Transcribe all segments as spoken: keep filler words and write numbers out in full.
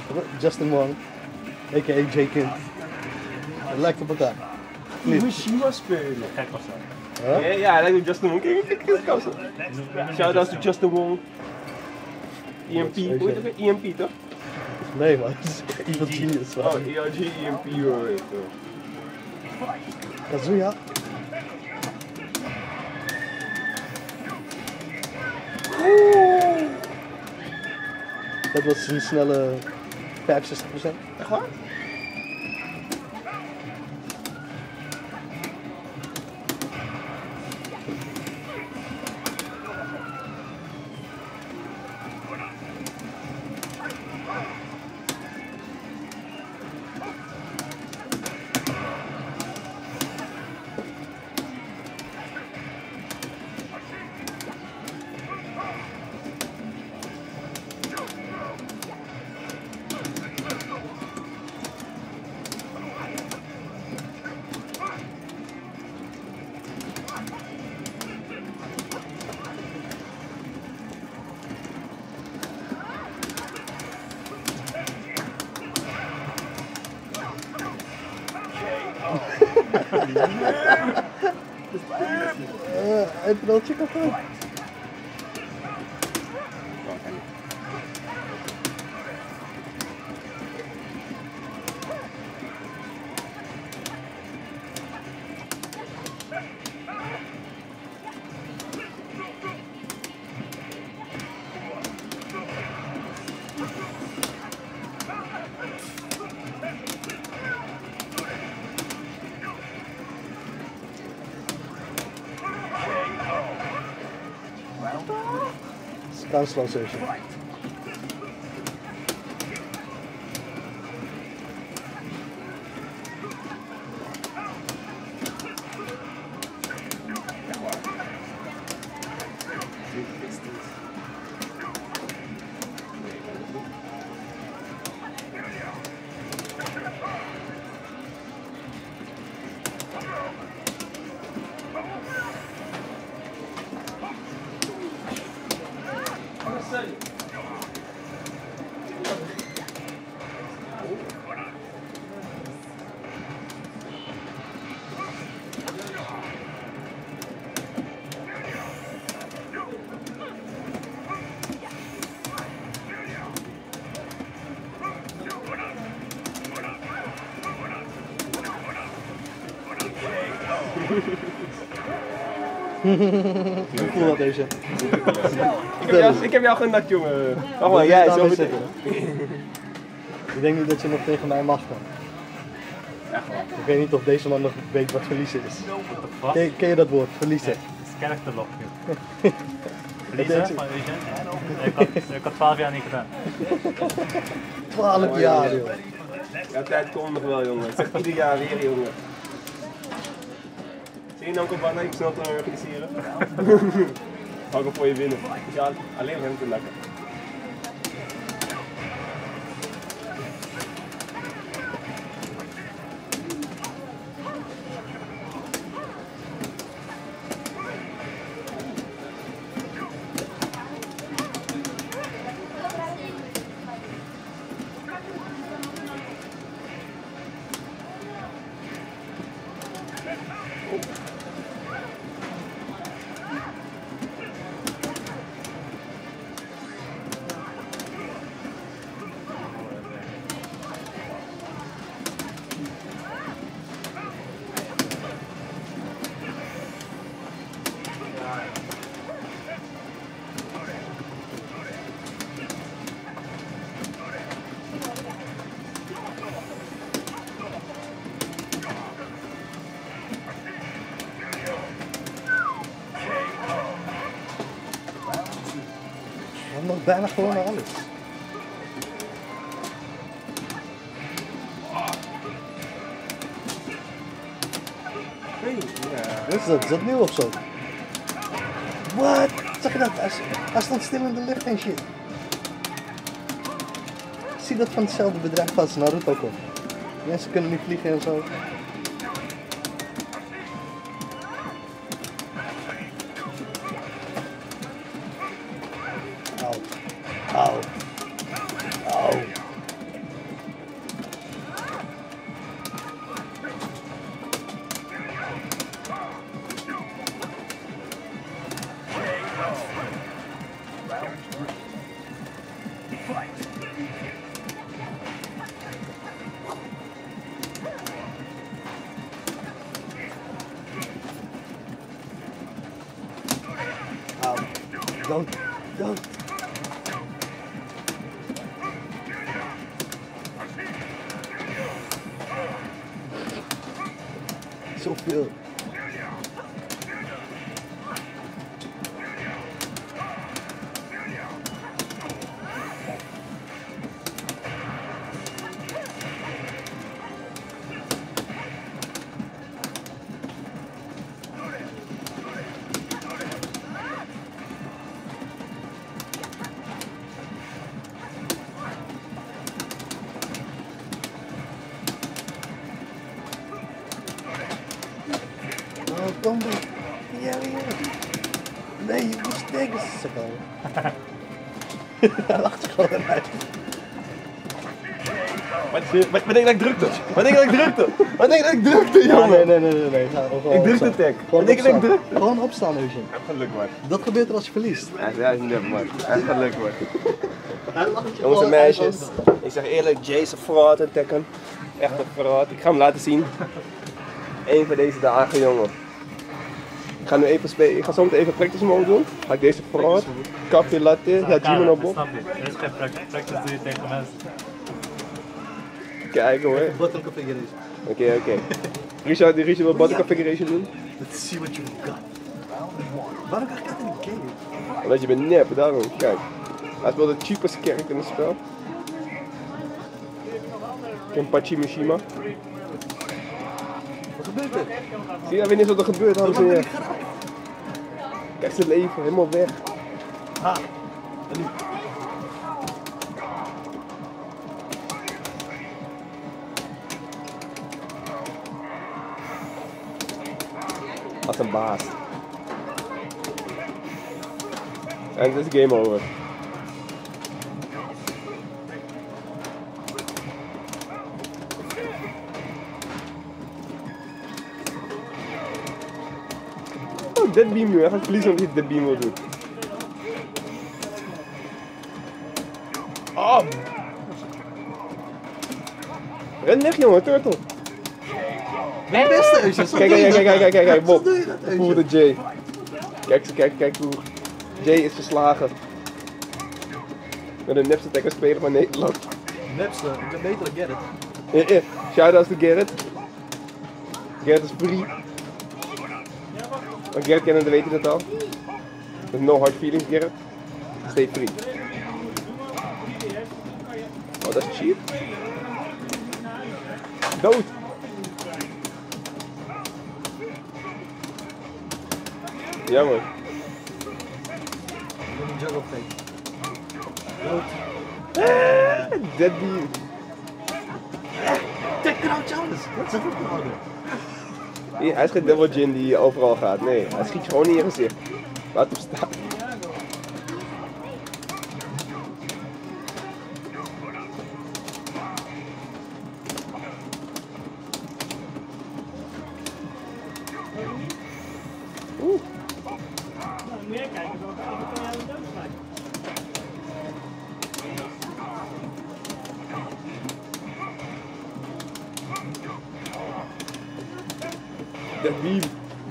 Justin Wong, a k a. J-Kind. Het lijkt op elkaar. Hiroshima spelen. Gek of zo. Huh? Ja, ja, hij lijkt op Justin Wong. Kijk, kijk, kijk, kijk. Shout-out to Justin Wong. E M P, hoe heet het? E M P toch? Nee man, het is Evil Genius. Oh, E L G, E M P hoor. Kazuya. Dat was een snelle vijfenzestig procent. Echt waar? Uh, heb je al chicken gehad? Down slow session. Ik voel dat deze. Ik heb jou, ik heb jou genakt, jongen. Wacht maar, jij zo meteen. Ik denk niet dat je nog tegen mij mag dan. Echt waar. Ik weet niet of deze man nog weet wat verliezen is. Ken, ken je dat woord, verliezen? Het is characterlock. Verliezen van Eugène? Ik had, ik had twaalf jaar niet gedaan. twaalf jaar, joh. Ja, tijd komt nog wel, jongen. Het zegt ieder jaar weer, jongen. Zie je Nanko Banna, ik snel te organiseren? Hou ik hem voor je winnen. Ja, alleen om hem te nakken. Nog bijna gewoon naar alles. Hey, ja. Wat is dat? Is dat nieuw of zo? What? Zag je dat? Hij, hij stond stil in de lucht en shit. Ik zie dat van hetzelfde bedrijf als Naruto komt. Mensen kunnen niet vliegen en zo. Auw. Auw. Auw. Don't, don't. Zoveel. Oh, kom maar. Ja, ja. Nee, je moet steken. Hij lacht er gewoon uit. Wat, wat, wat denk je dat ik drukte? Wat denk je dat ik drukte? Wat denk je dat ik drukte, Ja, jongen? nee, nee, nee, nee. nee. Ga gewoon Ik drukte opstaan. tag. Gewoon Wat denk je dat ik opstaan. drukte? Gewoon opstaan, Eugene. Geluk, man. Dat gebeurt er als je verliest. Ja, is nep, man. Echt geluk, man. Hij lacht je Jongens en gewoon meisjes, uit. ik zeg eerlijk, Jay is een fraud in Tekken. Echt een fraud. Ik ga hem laten zien. Eén van deze dagen, jongen. Ik ga nu even spelen. Ik ga zo meteen even practice mode doen. Ga ik deze fraud, kapje latte, ja, Jimmy dat op. snap je. Er is geen practice, practice doe je tegen mensen. Kijken hoor. Button configuration. Oké, oké. Richard, die Richard wil body configuration doen. Let's see what you got. Waarom krijg ik dat in de game? Omdat je bent nep, daarom. Kijk. Hij speelt de cheapest character in het spel. Kenpachi Mishima. Wat gebeurt er? Zie je, hij weet niet eens wat er gebeurt, dames en heren. Kijk zijn leven, helemaal weg. Ah, en nu? Als een baas. En het is game over. Oh, dead beam nu. Hij gaat verliezen omdat hij dead beam wil doen. Oh! Ren weg, jongen, turtle. Het beste, Eugene. Zo Kijk, doe je kijk, dat. kijk, kijk, kijk, kijk, Zo Bob. doe je dat, Voel Eugene. de Jay. Kijk, kijk, kijk hoe Jay is verslagen. Met de nepste Tekken speler van Nederland. Nepste, ik ben beter dan Gerrit. Eh, eh. Shout-outs to Gerrit. Gerrit is free. Als Gerrit kennen, dan weet je het al. There's no hard feelings, Gerrit. Stay free. Oh, dat is cheap. Dood. Jammer. Ik wil een juggle fake. Dead beam. Take it out, Jonas. Wat zeg ik nou? Nee, hij is geen Devil Jin die overal gaat. Nee, hij schiet je gewoon in je gezicht. Laat hem staan. Oeh. Meer kijken, welke auto kan jij aan de dood Dead beam.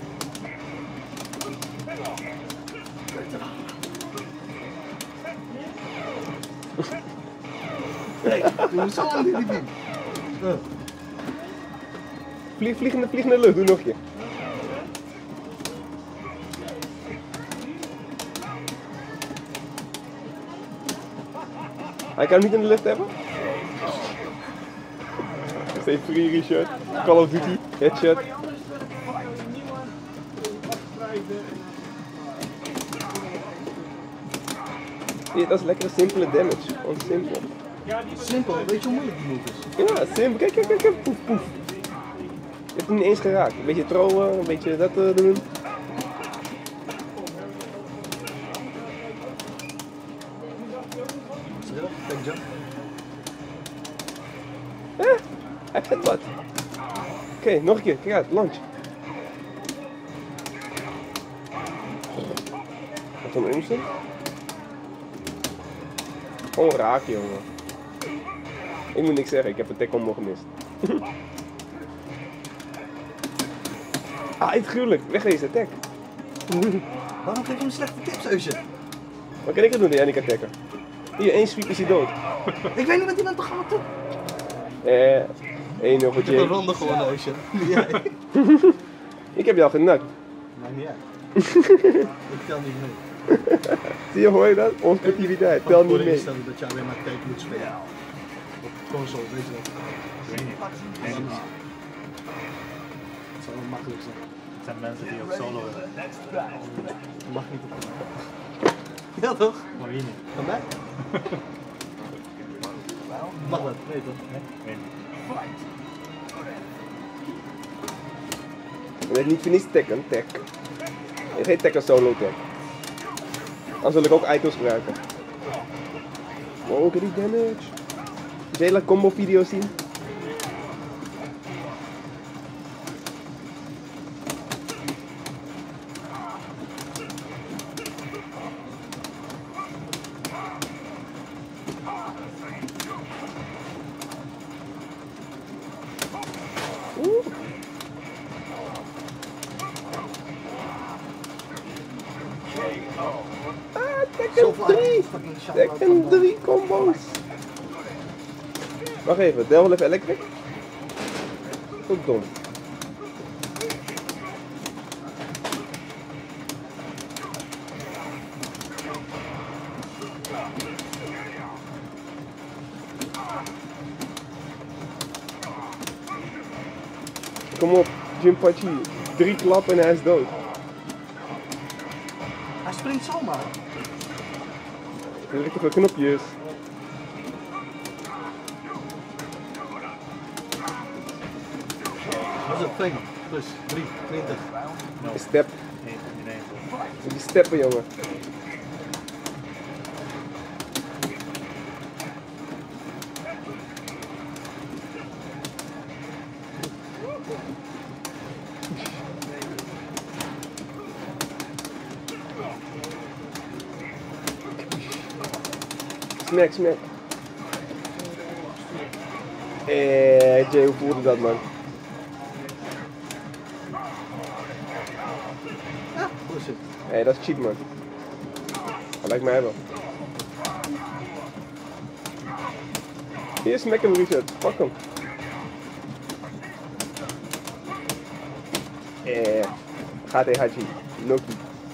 Nee, doe zo lang die beam. Uh. Vlieg, vliegende, vliegende lucht, doe nog je. Hij kan hem niet in de lucht hebben? Stay free, Richard. Call of Duty, headshot. Ja, dat is lekkere simpele damage. Gewoon simpel. Simpel, weet je hoe moeilijk die move is? Ja, simpel. Kijk, kijk, kijk, kijk. Poef, poef. Je hebt hem niet eens geraakt. Een beetje throwen, een beetje dat uh, doen. Zeg je dat? Take jump. Eh, hij heeft wat. Oké, okay, nog een keer. Kijk uit, launch. Wat een instant. Gewoon raken, jongen. Ik moet niks zeggen, ik heb de tech combo gemist. Ah, het gruwelijk. Weg deze tech. Waarom geef je hem slechte tips, Eugene? Wat kan ik er doen die jij niet kan tacken? Hier, één sweep is hij dood. Ik weet niet wat iemand toch gaan doen. Eh, één nul voor Ik heb een Jake. ronde gewonnen, Ocean. Jij. Ik heb jou genakt. Maakt niet uit. Ik tel niet mee. Zie je, hoor je dat? Onsportiviteit, tel niet mee. Instellen dat je alleen maar tijd moet spelen. Op console, weet je dat? Ik weet niet. Nee, niet. Het zou wel makkelijk zijn. Het zijn mensen die ook solo willen. Dat mag niet op mij. Ja toch? Maar wie niet? Van mij? Mag dat? Nee toch? Nee? Weet niet. Je bent niet voor niets tacken, tag. Je geen tacken solo tag. Dan zul ik ook items gebruiken. Wow, kijk die damage. Wil je laat combo video's zien? Oeh. Ah, Tekken drie! Tekken drie combo's! Wacht even, Devil even Electric? Ook dom. Kom op, Jinpachi. Drie klappen en hij is dood. Hij springt zomaar. Er zijn te veel knopjes. Wat is het? Ping. Plus drie, twintig. Een step. Nee, nee, nee. Moet die steppen, jongen. Smack, smack. Eh, Jay, hoe voelde dat, man? Ja, bullshit. Hé, hey, dat is cheat, man. Dat lijkt mij wel. Hier, smack hem, Richard. Pak hem. Eh, gaat hij Hachi. Noki.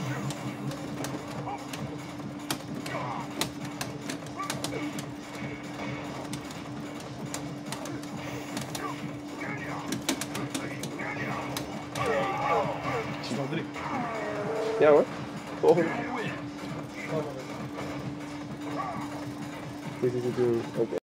Snel drie. Ja hoor. Volgende. Dit is het doen. Oké.